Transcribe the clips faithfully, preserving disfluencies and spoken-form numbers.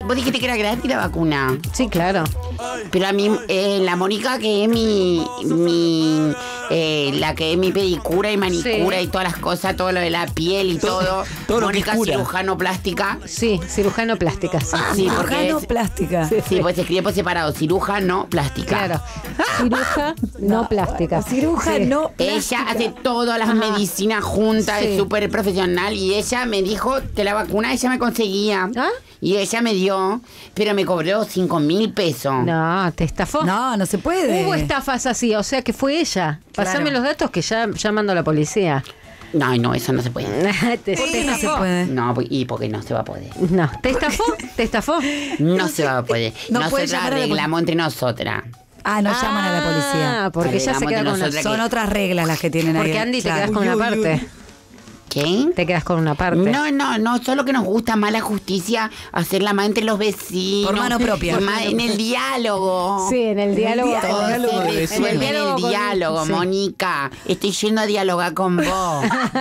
Vos dijiste que era gratis la vacuna. Sí, claro. Pero a mí, eh, la Mónica que es mi, mi eh, la que es mi pedicura y manicura Sí. y todas las cosas, todo lo de la piel y todo. todo lo que Mónica es cura. cirujano plástica. Sí, cirujano plástica. Sí, Sí, porque Cirujano es- plástica. sí, pues se escribe por separado, cirujano plástica. Claro. Ciruja, no plástica. Ciruja, Sí. no Ella plástica. hace todas las Ajá. medicinas juntas, Sí. es súper profesional y ella me dijo que la vacuna ella me conseguía. ¿Ah? Y ella me dio, pero me cobró cinco mil pesos. No, te estafó. No, no se puede. Hubo estafas así, o sea que fue ella. Pasame Claro. los datos que ya, ya mando a la policía. No, no, eso no se puede. te, ¿Por te qué no se estafó. puede? No, y porque no se va a poder. No, ¿te estafó? ¿Te estafó? No se va a poder. No puede Nosotras llamar a la arreglamos entre nosotras. Ah, no llaman a la policía. Ah, porque ya se Arreglamos queda entre con una... nosotras. Son otras reglas las que tienen ahí. Porque Andy te Claro. quedas con una parte. ¿Qué? Te quedas con una parte. No, no, no, solo que nos gusta más la justicia, hacerla más entre los vecinos. Por mano propia. y más en el diálogo. Sí, en el diálogo. diálogo. Todo diálogo se de resuelve vecinos. en el con- diálogo, sí. Mónica. Estoy yendo a dialogar con vos.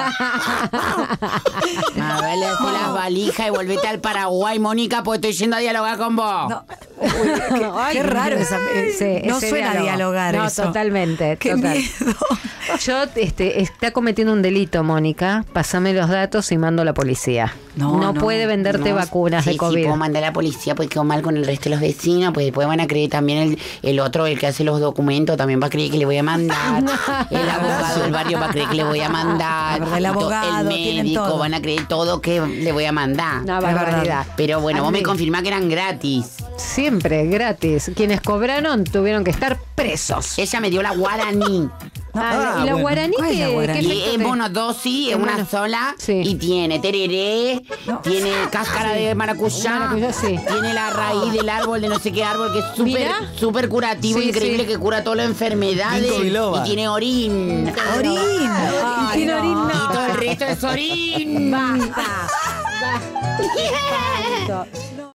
A ver, le hace las valijas y volvete al Paraguay, Mónica, porque estoy yendo a dialogar con vos. No. Uy, qué, Ay, qué raro esa. eh, Sí, no ese suena a diálogo. dialogar No, eso. totalmente. Qué total. miedo. Yo, este, está cometiendo un delito, Mónica. Pásame los datos y mando a la policía. No, no, puede venderte No, vacunas sí, de Sí, COVID. puedo mandar a la policía, pues quedó mal con el resto de los vecinos, pues después van a creer también el, el otro, el que hace los documentos, también va a creer que le voy a mandar. El abogado del barrio va a creer que le voy a mandar. La verdad, el abogado, El tienen médico, todo. van a creer todo que le voy a mandar. Una Es verdad. barbaridad. Pero bueno, vos me Andy, confirmás que eran gratis. Siempre, gratis. Quienes cobraron tuvieron que estar presos. Ella me dio la guaraní. Ah, Ah, ¿y la bueno. guaraní ¿Cuál es la qué, guaraní? qué Y efecto es te- monodosis, es Es una mono- sola. Sí. Y tiene tereré, No. tiene cáscara de maracuyá, Maracuyá, sí. tiene la raíz del árbol de no sé qué árbol que es súper Mira. súper curativo, Sí, increíble, sí. que cura todas las enfermedades. Ginkgo biloba. Y tiene orín. Orín. Y Ay, tiene no. orín, no. Y todo el resto es orín. Basta. Basta.